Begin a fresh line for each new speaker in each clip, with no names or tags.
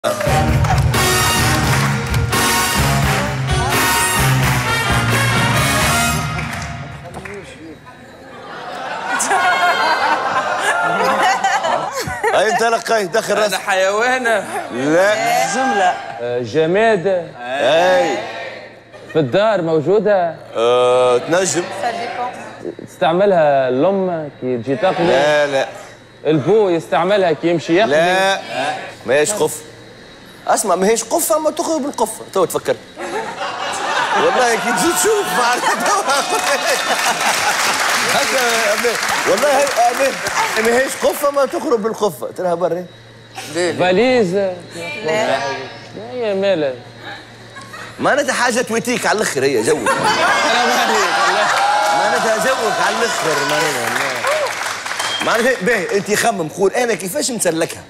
اي انت لقاي دخل راسك.
انا حيوانه.
لا
جملة.
جماد.
اي
في الدار موجوده.
تنجم.
تستعملها الام كي تجي تقلي.
لا لا.
البو يستعملها كي يمشي يقلي.
لا ماهيش قفه. اسمع ماهيش قفه ما تخرج بالقفه تو تفكر. والله كي تجي تشوف والله ماهيش قفه ما تخرج بالقفه تراها برا.
فاليز. لا هي مالها
معناتها حاجه تويتيك على الاخر هي جوك. معناتها جوك على الاخر معناتها باهي انت خمم قول انا كيفاش نسلكها.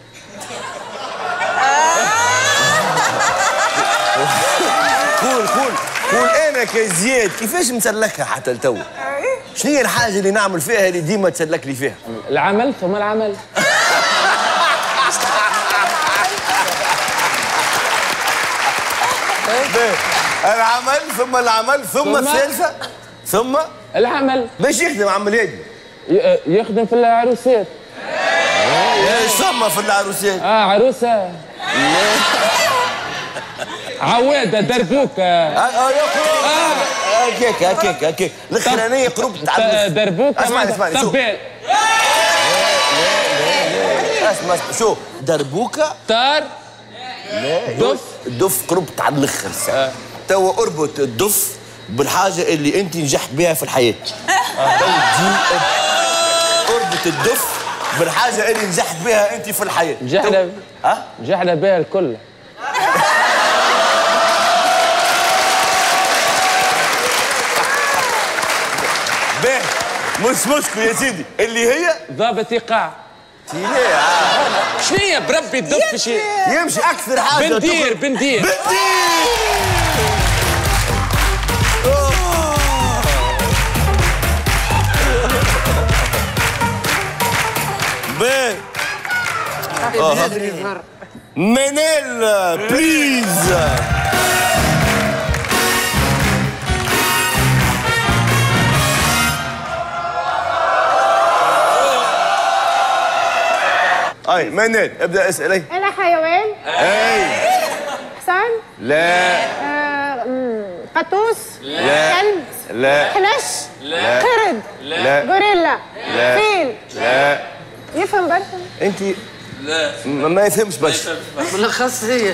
قول انا كزياد كيفاش نسلكها حتى لتو. شنو هي الحاجه اللي نعمل فيها اللي ديما تسلك لي فيها؟
العمل ثم العمل.
العمل ثم العمل ثم الثالثه ثم
العمل.
باش يخدم عمل يدي
يخدم في العروسات.
ايش ثم في العروسات؟
عروسه. عواده دربوكه.
هكاك الاخرانيه قرب تعدل.
دربوكه.
اسمعني
طبال.
اسمع شو دربوكه
طار. دف.
الدف قرب على الاخر. توا اربط الدف بالحاجه اللي انت نجحت بها في الحياه. اربط الدف بالحاجه اللي نجحت بها انت في الحياه.
نجحنا بها الكل.
باهي مش مشكل يا سيدي اللي هي
ضابط ايقاع. شنو هي بربي الدف شيء
يمشي اكثر حاجه
بندير.
باهي منال بليز. اي منال ابدا اسالي.
انا حيوان.
اي
حصان.
لا.
قطوس.
لا.
كلب.
لا.
حنش.
لا.
قرد.
لا.
غوريلا.
لا.
فيل.
لا.
يفهم برشا.
انت لا ما يفهمش برشا.
بالاخص هي.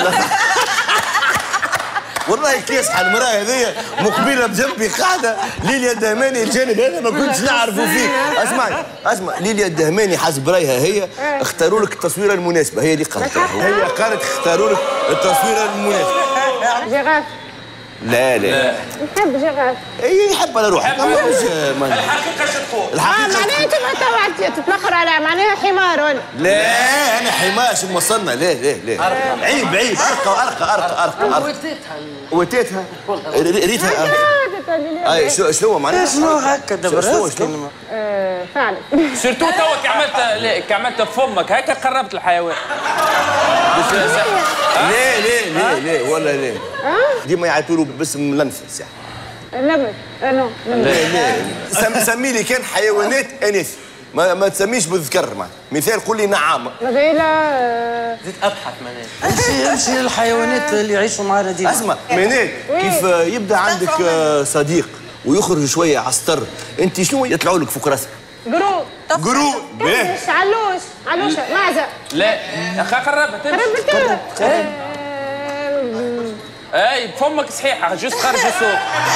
والله كي يصحى المراه هذيا مقبله بجنبي قاعده ليليا الدهماني الجانب هذا ما كنتش نعرفه فيه. اسمع ليليا الدهماني حسب رايها هي اختاروا لك التصويره المناسبه هي اللي قالتها. هي قالت اختاروا لك التصويره المناسبه.
جغاف.
لا
نحب جغاف.
اي يحب على روحك.
الحقيقه شو تقول؟
معناها تبغى تتلخر على معناها حمار ولا؟
لا انا حمار شو وصلنا. لا عيب ارقى. وتيتها ريتها. اي شنو معناها؟
شنو هكا دبر
شنو
فعلا.
سيرتو توا كي عملتها بفمك هكا قربت الحيوان.
لا ولا لا. ديما يعيطوا له باسم لنفس يعني.
لمس.
لا سمي لي كان حيوانات اناث ما تسميش بالذكر. معناها مثال قول لي نعامه.
غيلة.
زيد ابحث منال. امشي للحيوانات اللي يعيشوا معنا ديما.
اسمع منال كيف يبدا عندك صديق ويخرج شويه على السطر انت شنو يطلعوا لك فوق راسك؟ قرود. باهي.
علوشه معزه.
لا قربت. اي بفمك صحيحه جوست خارج الصوت.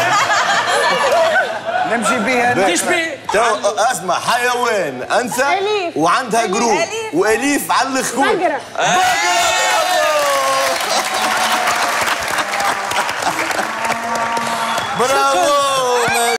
نمشي بها.
كيش بيه؟
اسمع حيوان انثى وعندها قرود واليف على الاخر.
بقره.
برافو.